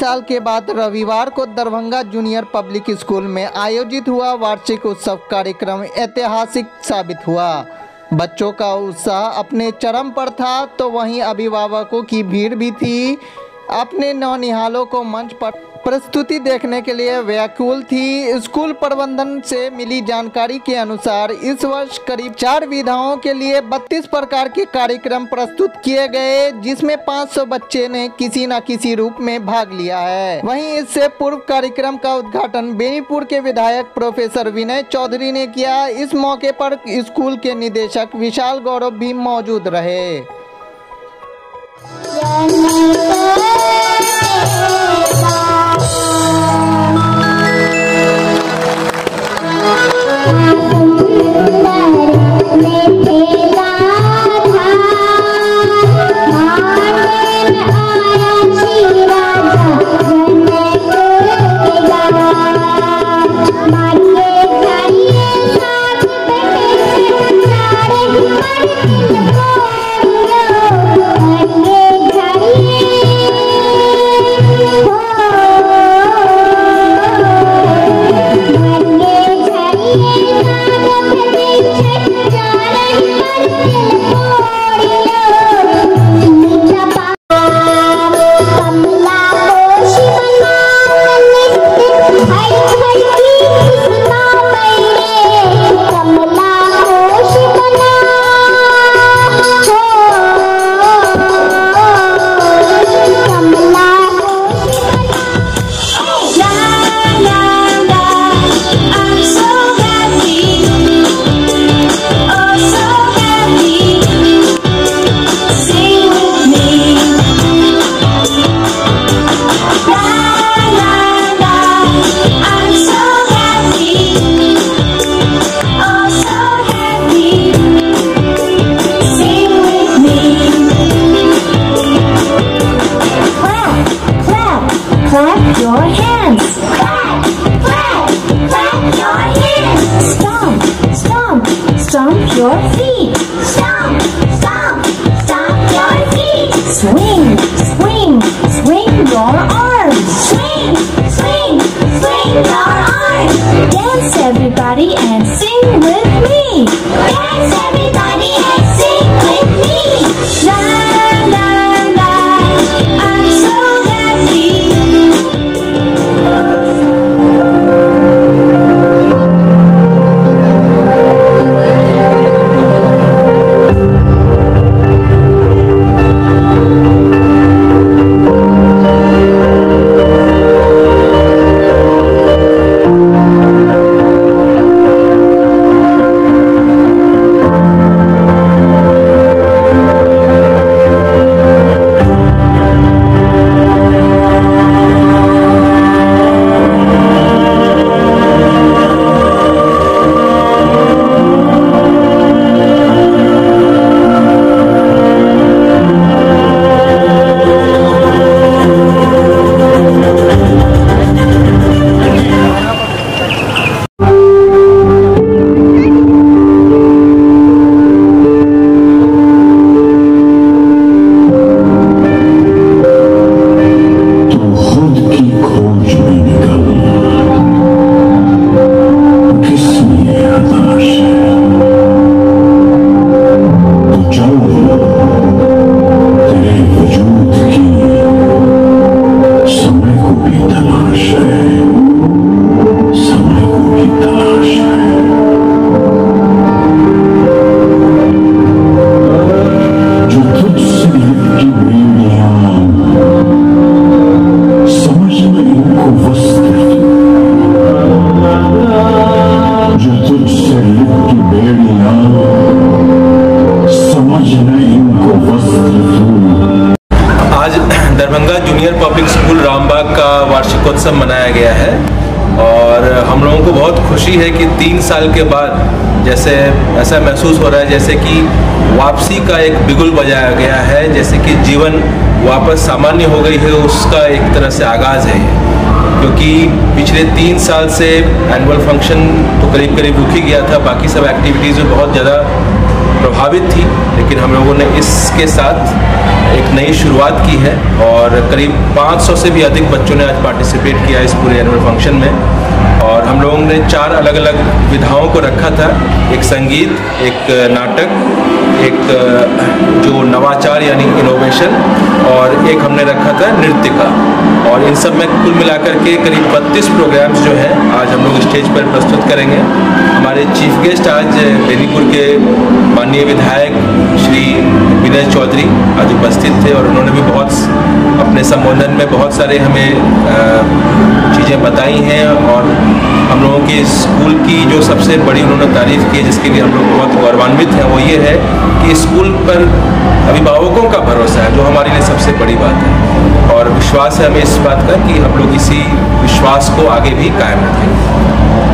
साल के बाद रविवार को दरभंगा जूनियर पब्लिक स्कूल में आयोजित हुआ वार्षिक उत्सव कार्यक्रम ऐतिहासिक साबित हुआ। बच्चों का उत्साह अपने चरम पर था तो वहीं अभिभावकों की भीड़ भी थी। अपने नौनिहालों को मंच पर प्रस्तुति देखने के लिए व्याकुल थी। स्कूल प्रबंधन से मिली जानकारी के अनुसार इस वर्ष करीब 4 विधाओं के लिए 32 प्रकार के कार्यक्रम प्रस्तुत किए गए, जिसमें 500 बच्चे ने किसी न किसी रूप में भाग लिया है। वहीं इससे पूर्व कार्यक्रम का उद्घाटन बेनीपुर के विधायक प्रोफेसर विनय चौधरी ने किया। इस मौके पर स्कूल के निदेशक विशाल गौरव भी मौजूद रहे। Clap your hands. Clap, clap, clap your hands. Stomp, stomp, stomp your feet. Stomp, stomp, stomp your feet. Swing, swing, swing your arms. Swing, swing, swing your arms. Dance everybody and sing with me. Dance everybody and sing with me. La la la, I'm so happy. आज Darbhanga junior public school Rambagh का वार्षिकोत्सव मनाया गया है और हम लोगों को बहुत खुशी है कि 3 साल के बाद जैसे ऐसा महसूस हो रहा है जैसे कि वापसी का एक बिगुल बजाया गया है, जैसे कि जीवन वापस सामान्य हो गई है, उसका एक तरह से आगाज़ है। क्योंकि पिछले 3 साल से एनुअल फंक्शन तो करीब करीब रुक ही गया था, बाकी सब एक्टिविटीज़ में बहुत ज़्यादा प्रभावित थी, लेकिन हम लोगों ने इसके साथ एक नई शुरुआत की है और करीब 500 से भी अधिक बच्चों ने आज पार्टिसिपेट किया इस पूरे एनुअल फंक्शन में। और हम लोगों ने 4 अलग अलग विधाओं को रखा था, एक संगीत, एक नाटक, एक जो नवाचार यानी इनोवेशन, और एक हमने रखा था नृत्य का। और इन सब में कुल मिलाकर के करीब 32 प्रोग्राम्स जो हैं आज हम लोग स्टेज पर प्रस्तुत करेंगे। हमारे चीफ गेस्ट आज बेनीपुर के माननीय विधायक श्री विनय चौधरी आज उपस्थित थे और उन्होंने भी बहुत अपने संबोधन में बहुत सारे हमें चीज़ें बताई हैं। और हम लोगों के स्कूल की जो सबसे बड़ी उन्होंने तारीफ़ की है, जिसके लिए हम लोग बहुत गौरवान्वित हैं, वो ये है कि स्कूल पर अभिभावकों का भरोसा है, जो हमारे लिए सबसे बड़ी बात है। और विश्वास है हमें इस बात का कि हम लोग इसी विश्वास को आगे भी कायम रखेंगे।